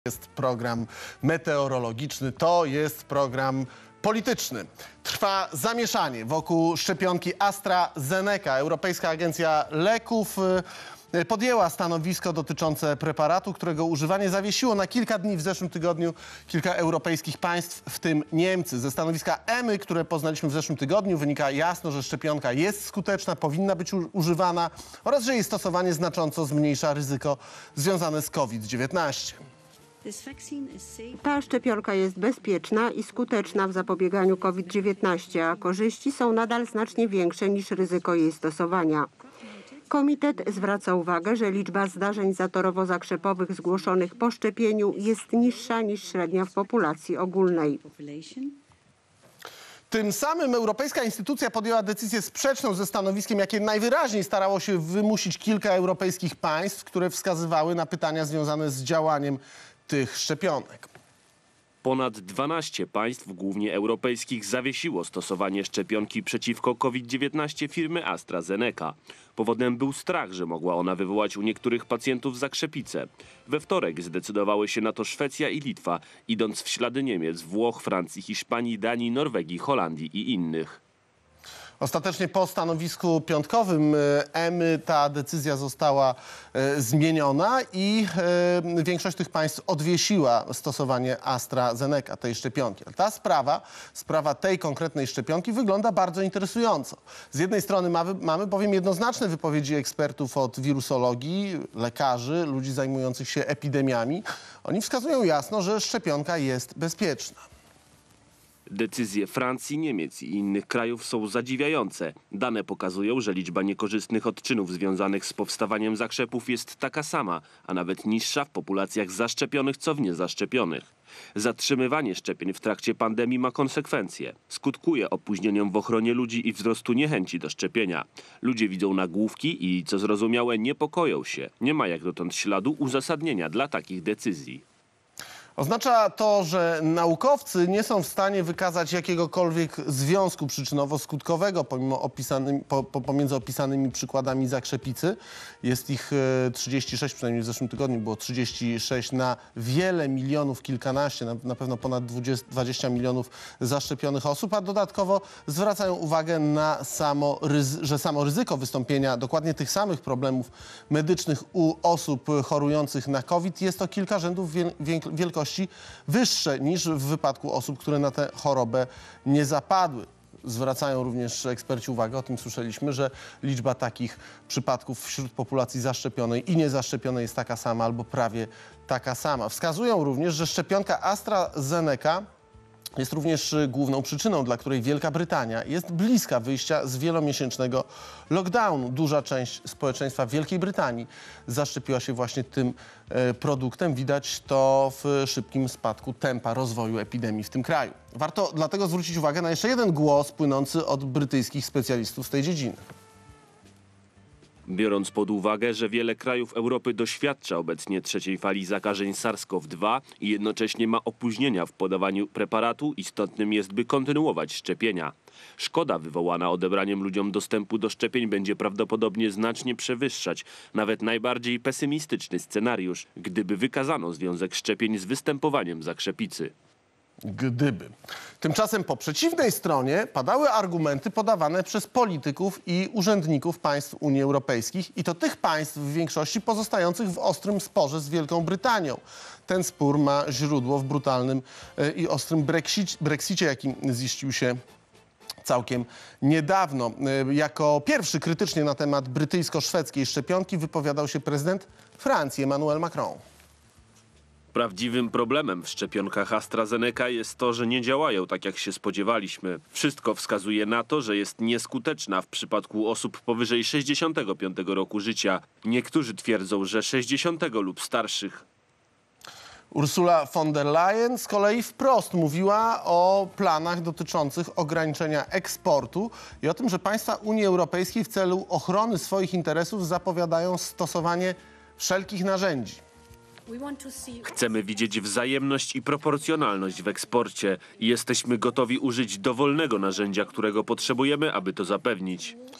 Jest program meteorologiczny, to jest program polityczny. Trwa zamieszanie wokół szczepionki AstraZeneca. Europejska Agencja Leków podjęła stanowisko dotyczące preparatu, którego używanie zawiesiło na kilka dni w zeszłym tygodniu kilka europejskich państw, w tym Niemcy. Ze stanowiska EMA, które poznaliśmy w zeszłym tygodniu, wynika jasno, że szczepionka jest skuteczna, powinna być używana oraz że jej stosowanie znacząco zmniejsza ryzyko związane z COVID-19. Ta szczepionka jest bezpieczna i skuteczna w zapobieganiu COVID-19, a korzyści są nadal znacznie większe niż ryzyko jej stosowania. Komitet zwraca uwagę, że liczba zdarzeń zatorowo-zakrzepowych zgłoszonych po szczepieniu jest niższa niż średnia w populacji ogólnej. Tym samym europejska instytucja podjęła decyzję sprzeczną ze stanowiskiem, jakie najwyraźniej starało się wymusić kilka europejskich państw, które wskazywały na pytania związane z działaniem tych szczepionek. Ponad 12 państw, głównie europejskich, zawiesiło stosowanie szczepionki przeciwko COVID-19 firmy AstraZeneca. Powodem był strach, że mogła ona wywołać u niektórych pacjentów zakrzepicę. We wtorek zdecydowały się na to Szwecja i Litwa, idąc w ślady Niemiec, Włoch, Francji, Hiszpanii, Danii, Norwegii, Holandii i innych. Ostatecznie po stanowisku piątkowym EMA ta decyzja została zmieniona i większość tych państw odwiesiła stosowanie AstraZeneca, tej szczepionki. Ta sprawa tej konkretnej szczepionki wygląda bardzo interesująco. Z jednej strony mamy bowiem jednoznaczne wypowiedzi ekspertów od wirusologii, lekarzy, ludzi zajmujących się epidemiami. Oni wskazują jasno, że szczepionka jest bezpieczna. Decyzje Francji, Niemiec i innych krajów są zadziwiające. Dane pokazują, że liczba niekorzystnych odczynów związanych z powstawaniem zakrzepów jest taka sama, a nawet niższa w populacjach zaszczepionych co w niezaszczepionych. Zatrzymywanie szczepień w trakcie pandemii ma konsekwencje. Skutkuje opóźnieniem w ochronie ludzi i wzrostu niechęci do szczepienia. Ludzie widzą nagłówki i, co zrozumiałe, niepokoją się. Nie ma jak dotąd śladu uzasadnienia dla takich decyzji. Oznacza to, że naukowcy nie są w stanie wykazać jakiegokolwiek związku przyczynowo-skutkowego pomiędzy opisanymi przykładami zakrzepicy. Jest ich 36, przynajmniej w zeszłym tygodniu było 36 na wiele milionów, kilkanaście, na pewno ponad 20 milionów zaszczepionych osób, a dodatkowo zwracają uwagę na że samo ryzyko wystąpienia dokładnie tych samych problemów medycznych u osób chorujących na COVID jest o kilka rzędów wielkości wyższe niż w wypadku osób, które na tę chorobę nie zapadły. Zwracają również eksperci uwagę, o tym słyszeliśmy, że liczba takich przypadków wśród populacji zaszczepionej i niezaszczepionej jest taka sama albo prawie taka sama. Wskazują również, że szczepionka AstraZeneca jest również główną przyczyną, dla której Wielka Brytania jest bliska wyjścia z wielomiesięcznego lockdownu. Duża część społeczeństwa Wielkiej Brytanii zaszczepiła się właśnie tym produktem. Widać to w szybkim spadku tempa rozwoju epidemii w tym kraju. Warto dlatego zwrócić uwagę na jeszcze jeden głos płynący od brytyjskich specjalistów z tej dziedziny. Biorąc pod uwagę, że wiele krajów Europy doświadcza obecnie trzeciej fali zakażeń SARS-CoV-2 i jednocześnie ma opóźnienia w podawaniu preparatu, istotnym jest, by kontynuować szczepienia. Szkoda wywołana odebraniem ludziom dostępu do szczepień będzie prawdopodobnie znacznie przewyższać nawet najbardziej pesymistyczny scenariusz, gdyby wykazano związek szczepień z występowaniem zakrzepicy. Gdyby. Tymczasem po przeciwnej stronie padały argumenty podawane przez polityków i urzędników państw Unii Europejskiej i to tych państw w większości pozostających w ostrym sporze z Wielką Brytanią. Ten spór ma źródło w brutalnym i ostrym Brexicie, jaki ziścił się całkiem niedawno. Jako pierwszy krytycznie na temat brytyjsko-szwedzkiej szczepionki wypowiadał się prezydent Francji Emmanuel Macron. Prawdziwym problemem w szczepionkach AstraZeneca jest to, że nie działają tak, jak się spodziewaliśmy. Wszystko wskazuje na to, że jest nieskuteczna w przypadku osób powyżej 65 roku życia. Niektórzy twierdzą, że 60 lub starszych. Ursula von der Leyen z kolei wprost mówiła o planach dotyczących ograniczenia eksportu i o tym, że państwa Unii Europejskiej w celu ochrony swoich interesów zapowiadają stosowanie wszelkich narzędzi. Chcemy widzieć wzajemność i proporcjonalność w eksporcie i jesteśmy gotowi użyć dowolnego narzędzia, którego potrzebujemy, aby to zapewnić.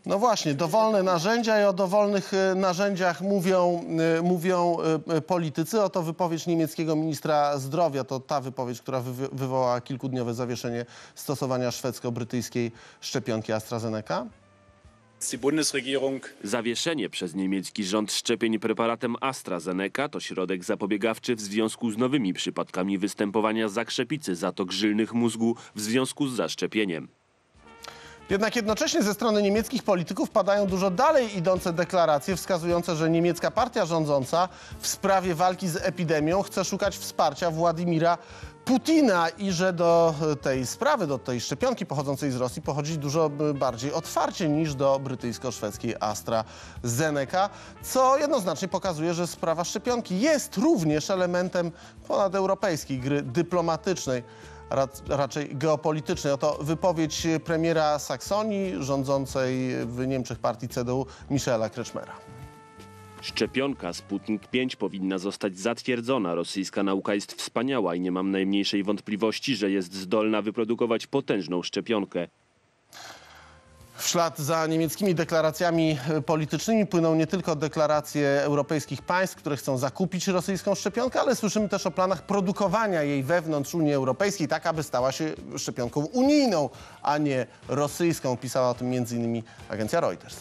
No właśnie, dowolne narzędzia i o dowolnych narzędziach mówią politycy. Oto wypowiedź niemieckiego ministra zdrowia. To ta wypowiedź, która wywołała kilkudniowe zawieszenie stosowania szwedzko-brytyjskiej szczepionki AstraZeneca. Die Bundesregierung Zawieszenie przez niemiecki rząd szczepień preparatem AstraZeneca to środek zapobiegawczy w związku z nowymi przypadkami występowania zakrzepicy zatok żylnych mózgu w związku z zaszczepieniem. Jednak jednocześnie ze strony niemieckich polityków padają dużo dalej idące deklaracje wskazujące, że niemiecka partia rządząca w sprawie walki z epidemią chce szukać wsparcia Władimira Putina i że do tej sprawy, do tej szczepionki pochodzącej z Rosji podchodzi dużo bardziej otwarcie niż do brytyjsko-szwedzkiej AstraZeneca, co jednoznacznie pokazuje, że sprawa szczepionki jest również elementem ponadeuropejskiej gry dyplomatycznej, raczej geopolitycznej. Oto wypowiedź premiera Saksonii, rządzącej w Niemczech partii CDU, Michaela Kretschmera. Szczepionka Sputnik 5 powinna zostać zatwierdzona. Rosyjska nauka jest wspaniała i nie mam najmniejszej wątpliwości, że jest zdolna wyprodukować potężną szczepionkę. W ślad za niemieckimi deklaracjami politycznymi płyną nie tylko deklaracje europejskich państw, które chcą zakupić rosyjską szczepionkę, ale słyszymy też o planach produkowania jej wewnątrz Unii Europejskiej, tak aby stała się szczepionką unijną, a nie rosyjską. Pisała o tym m.in. agencja Reuters.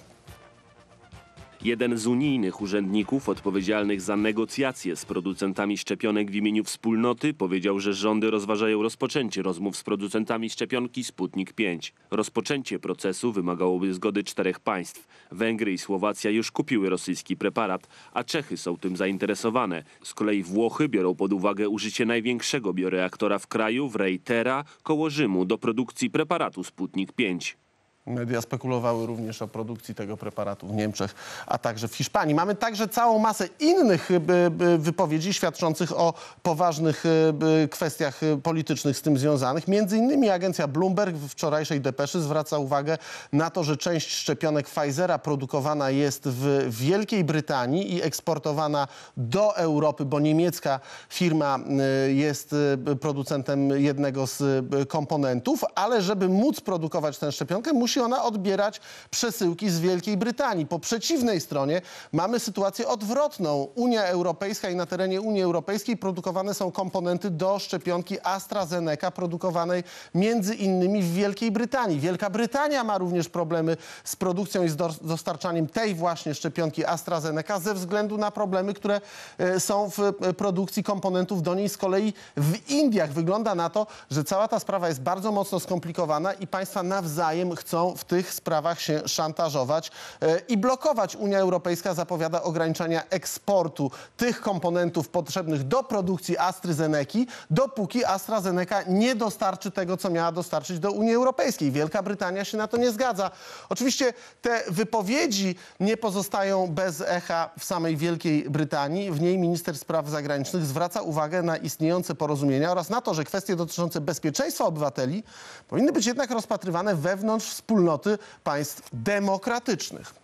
Jeden z unijnych urzędników odpowiedzialnych za negocjacje z producentami szczepionek w imieniu wspólnoty powiedział, że rządy rozważają rozpoczęcie rozmów z producentami szczepionki Sputnik 5. Rozpoczęcie procesu wymagałoby zgody 4 państw. Węgry i Słowacja już kupiły rosyjski preparat, a Czechy są tym zainteresowane. Z kolei Włochy biorą pod uwagę użycie największego bioreaktora w kraju, w Reitera, koło Rzymu, do produkcji preparatu Sputnik 5. Media spekulowały również o produkcji tego preparatu w Niemczech, a także w Hiszpanii. Mamy także całą masę innych wypowiedzi świadczących o poważnych kwestiach politycznych z tym związanych. Między innymi agencja Bloomberg w wczorajszej depeszy zwraca uwagę na to, że część szczepionek Pfizera produkowana jest w Wielkiej Brytanii i eksportowana do Europy, bo niemiecka firma jest producentem jednego z komponentów, ale żeby móc produkować tę szczepionkę, musi ona odbierać przesyłki z Wielkiej Brytanii. Po przeciwnej stronie mamy sytuację odwrotną. Unia Europejska i na terenie Unii Europejskiej produkowane są komponenty do szczepionki AstraZeneca produkowanej między innymi w Wielkiej Brytanii. Wielka Brytania ma również problemy z produkcją i z dostarczaniem tej właśnie szczepionki AstraZeneca ze względu na problemy, które są w produkcji komponentów do niej. Z kolei w Indiach wygląda na to, że cała ta sprawa jest bardzo mocno skomplikowana i państwa nawzajem chcą w tych sprawach się szantażować i blokować. Unia Europejska zapowiada ograniczenia eksportu tych komponentów potrzebnych do produkcji AstraZeneki, dopóki AstraZeneca nie dostarczy tego, co miała dostarczyć do Unii Europejskiej. Wielka Brytania się na to nie zgadza. Oczywiście te wypowiedzi nie pozostają bez echa w samej Wielkiej Brytanii. W niej minister spraw zagranicznych zwraca uwagę na istniejące porozumienia oraz na to, że kwestie dotyczące bezpieczeństwa obywateli powinny być jednak rozpatrywane wewnątrz wspólnoty państw demokratycznych.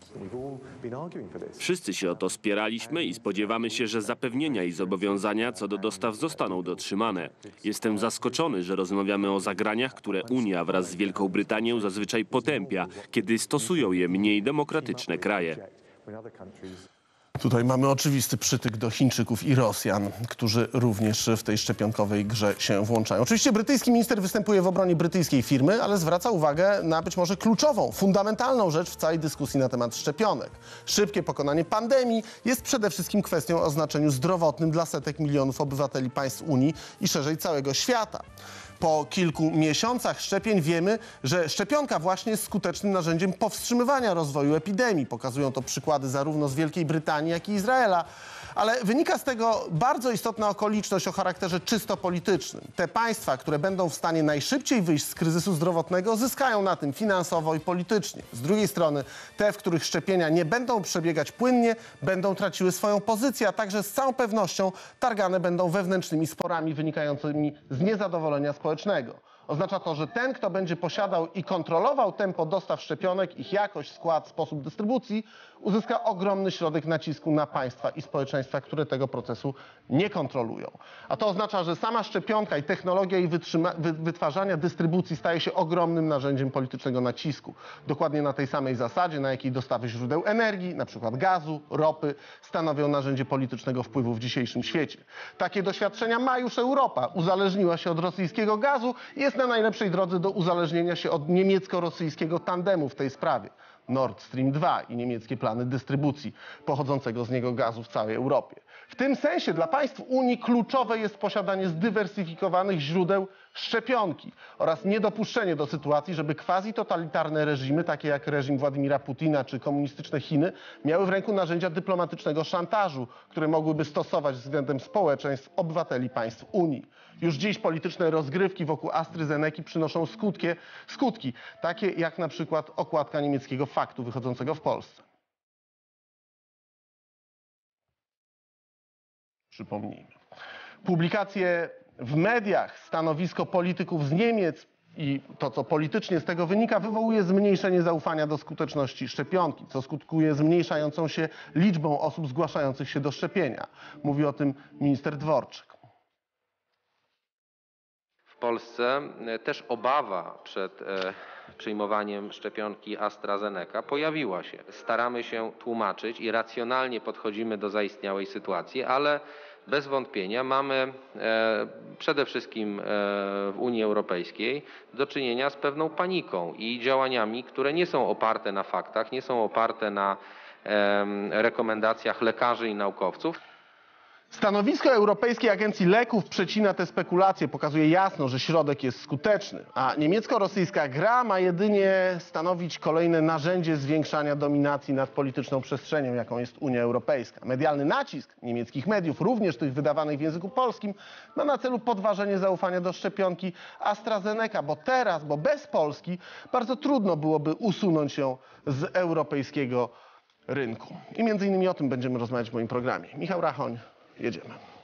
Wszyscy się o to spieraliśmy i spodziewamy się, że zapewnienia i zobowiązania co do dostaw zostaną dotrzymane. Jestem zaskoczony, że rozmawiamy o zagraniach, które Unia wraz z Wielką Brytanią zazwyczaj potępia, kiedy stosują je mniej demokratyczne kraje. Tutaj mamy oczywisty przytyk do Chińczyków i Rosjan, którzy również w tej szczepionkowej grze się włączają. Oczywiście brytyjski minister występuje w obronie brytyjskiej firmy, ale zwraca uwagę na być może kluczową, fundamentalną rzecz w całej dyskusji na temat szczepionek. Szybkie pokonanie pandemii jest przede wszystkim kwestią o znaczeniu zdrowotnym dla setek milionów obywateli państw Unii i szerzej całego świata. Po kilku miesiącach szczepień wiemy, że szczepionka właśnie jest skutecznym narzędziem powstrzymywania rozwoju epidemii. Pokazują to przykłady zarówno z Wielkiej Brytanii, jak i Izraela. Ale wynika z tego bardzo istotna okoliczność o charakterze czysto politycznym. Te państwa, które będą w stanie najszybciej wyjść z kryzysu zdrowotnego, zyskają na tym finansowo i politycznie. Z drugiej strony te, w których szczepienia nie będą przebiegać płynnie, będą traciły swoją pozycję, a także z całą pewnością targane będą wewnętrznymi sporami wynikającymi z niezadowolenia społecznego. Oznacza to, że ten, kto będzie posiadał i kontrolował tempo dostaw szczepionek, ich jakość, skład, sposób dystrybucji, uzyska ogromny środek nacisku na państwa i społeczeństwa, które tego procesu nie kontrolują. A to oznacza, że sama szczepionka i technologia jej wytwarzania, dystrybucji staje się ogromnym narzędziem politycznego nacisku. Dokładnie na tej samej zasadzie, na jakiej dostawy źródeł energii, na przykład gazu, ropy, stanowią narzędzie politycznego wpływu w dzisiejszym świecie. Takie doświadczenia ma już Europa. Uzależniła się od rosyjskiego gazu i jest na najlepszej drodze do uzależnienia się od niemiecko-rosyjskiego tandemu w tej sprawie. Nord Stream 2 i niemieckie plany dystrybucji pochodzącego z niego gazu w całej Europie. W tym sensie dla państw Unii kluczowe jest posiadanie zdywersyfikowanych źródeł szczepionki oraz niedopuszczenie do sytuacji, żeby quasi-totalitarne reżimy, takie jak reżim Władimira Putina czy komunistyczne Chiny, miały w ręku narzędzia dyplomatycznego szantażu, które mogłyby stosować względem społeczeństw obywateli państw Unii. Już dziś polityczne rozgrywki wokół AstraZeneki przynoszą skutki, takie jak na przykład okładka niemieckiego Faktu wychodzącego w Polsce. Przypomnijmy. Publikacje w mediach, stanowisko polityków z Niemiec i to, co politycznie z tego wynika, wywołuje zmniejszenie zaufania do skuteczności szczepionki, co skutkuje zmniejszającą się liczbą osób zgłaszających się do szczepienia. Mówi o tym minister Dworczyk. W Polsce też obawa przed przyjmowaniem szczepionki AstraZeneca pojawiła się. Staramy się tłumaczyć i racjonalnie podchodzimy do zaistniałej sytuacji, ale bez wątpienia mamy przede wszystkim w Unii Europejskiej do czynienia z pewną paniką i działaniami, które nie są oparte na faktach, nie są oparte na rekomendacjach lekarzy i naukowców. Stanowisko Europejskiej Agencji Leków przecina te spekulacje, pokazuje jasno, że środek jest skuteczny, a niemiecko-rosyjska gra ma jedynie stanowić kolejne narzędzie zwiększania dominacji nad polityczną przestrzenią, jaką jest Unia Europejska. Medialny nacisk niemieckich mediów, również tych wydawanych w języku polskim, ma na celu podważenie zaufania do szczepionki AstraZeneca, bo bez Polski bardzo trudno byłoby usunąć ją z europejskiego rynku. I między innymi o tym będziemy rozmawiać w moim programie. Michał Rachoń. Jedziemy.